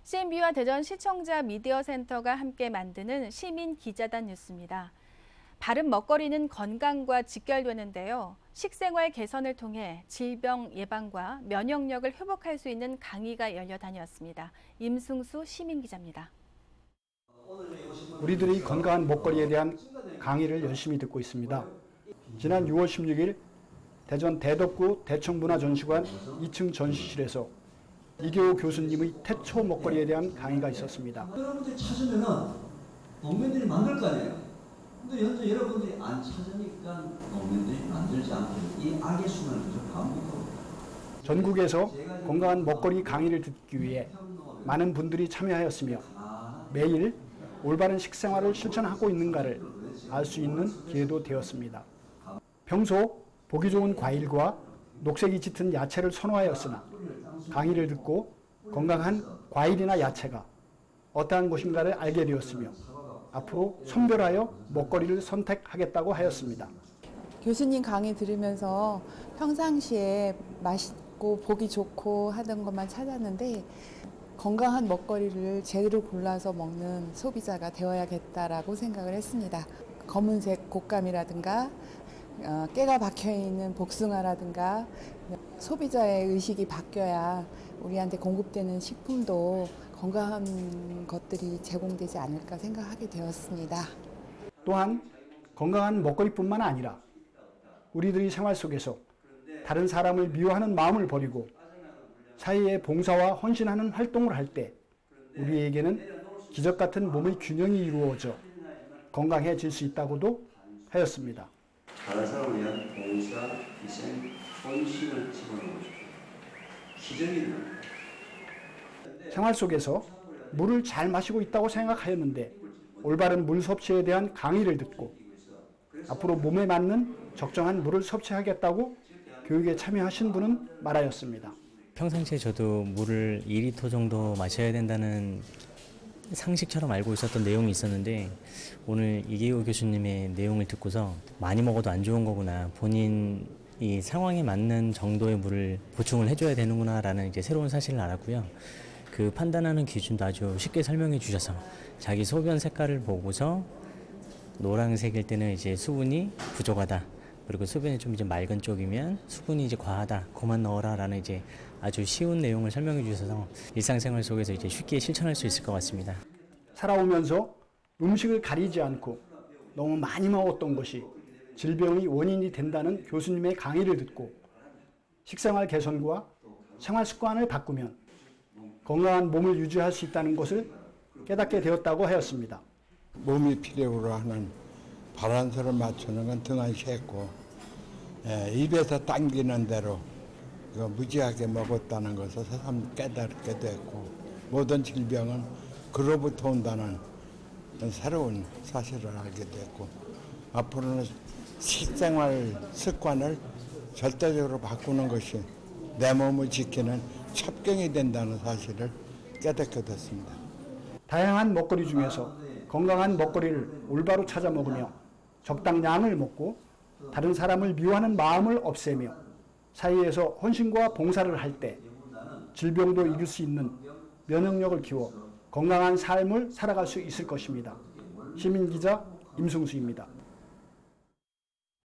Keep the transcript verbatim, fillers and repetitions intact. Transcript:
씨엔비와 대전 시청자 미디어 센터가 함께 만드는 시민 기자단 뉴스입니다. 바른 먹거리는 건강과 직결되는데요. 식생활 개선을 통해 질병 예방과 면역력을 회복할 수 있는 강의가 열려 다녔습니다. 임승수 시민 기자입니다. 우리들이 건강한 먹거리에 대한 강의를 열심히 듣고 있습니다. 지난 유월 십육일 대전 대덕구 대청문화전시관 이 층 전시실에서 이교우 교수님의 태초 먹거리에 대한 강의가 있었습니다. 여러분들이 찾으면은 농민들이 만들 거 아니에요. 근데 현재 여러분들이 안 찾으니까 농민들이 만들지 않고 이 악의 순환을 계속 반복하고. 전국에서 건강한 먹거리 강의를 듣기 위해 많은 분들이 참여하였으며 매일 올바른 식생활을 실천하고 있는가를 알 수 있는 기회도 되었습니다. 평소 보기 좋은 과일과 녹색이 짙은 야채를 선호하였으나 강의를 듣고 건강한 과일이나 야채가 어떠한 것인가를 알게 되었으며 앞으로 선별하여 먹거리를 선택하겠다고 하였습니다. 교수님 강의 들으면서 평상시에 맛있고 보기 좋고 하던 것만 찾았는데 건강한 먹거리를 제대로 골라서 먹는 소비자가 되어야겠다라고 생각을 했습니다. 검은색 곶감이라든가 어, 깨가 박혀있는 복숭아라든가 소비자의 의식이 바뀌어야 우리한테 공급되는 식품도 건강한 것들이 제공되지 않을까 생각하게 되었습니다. 또한 건강한 먹거리뿐만 아니라 우리들이 생활 속에서 다른 사람을 미워하는 마음을 버리고 사회에 봉사와 헌신하는 활동을 할 때 우리에게는 기적 같은 몸의 균형이 이루어져 건강해질 수 있다고도 하였습니다. 다른 사람을 위한 봉사, 희생, 헌신을 집어넣는 기적이 생활 속에서 물을 잘 마시고 있다고 생각하였는데 올바른 물 섭취에 대한 강의를 듣고 앞으로 몸에 맞는 적정한 물을 섭취하겠다고 교육에 참여하신 분은 말하였습니다. 평상시에 저도 물을 이 리터 정도 마셔야 된다는 상식처럼 알고 있었던 내용이 있었는데 오늘 이계우 교수님의 내용을 듣고서 많이 먹어도 안 좋은 거구나, 본인 이 상황에 맞는 정도의 물을 보충을 해줘야 되는구나 라는 이제 새로운 사실을 알았고요. 그 판단하는 기준도 아주 쉽게 설명해 주셔서 자기 소변 색깔을 보고서 노란색일 때는 이제 수분이 부족하다, 그리고 소변이 좀 이제 맑은 쪽이면 수분이 이제 과하다, 그만 넣어라 라는 이제 아주 쉬운 내용을 설명해 주셔서 일상생활 속에서 이제 쉽게 실천할 수 있을 것 같습니다. 살아오면서 음식을 가리지 않고 너무 많이 먹었던 것이 질병의 원인이 된다는 교수님의 강의를 듣고 식생활 개선과 생활 습관을 바꾸면 건강한 몸을 유지할 수 있다는 것을 깨닫게 되었다고 하였습니다. 몸이 필요로 하는 발안수를 맞추는 건 등한시했고, 예, 입에서 당기는 대로 이거 무지하게 먹었다는 것을 새삼 깨닫게 됐고, 모든 질병은 그로부터 온다는 새로운 사실을 알게 됐고, 앞으로는 식생활 습관을 절대적으로 바꾸는 것이 내 몸을 지키는 첩경이 된다는 사실을 깨닫게 됐습니다. 다양한 먹거리 중에서 건강한 먹거리를 올바로 찾아 먹으며 적당량을 먹고 다른 사람을 미워하는 마음을 없애며 사회에서 헌신과 봉사를 할 때 질병도 이길 수 있는 면역력을 키워 건강한 삶을 살아갈 수 있을 것입니다. 시민기자 임승수입니다.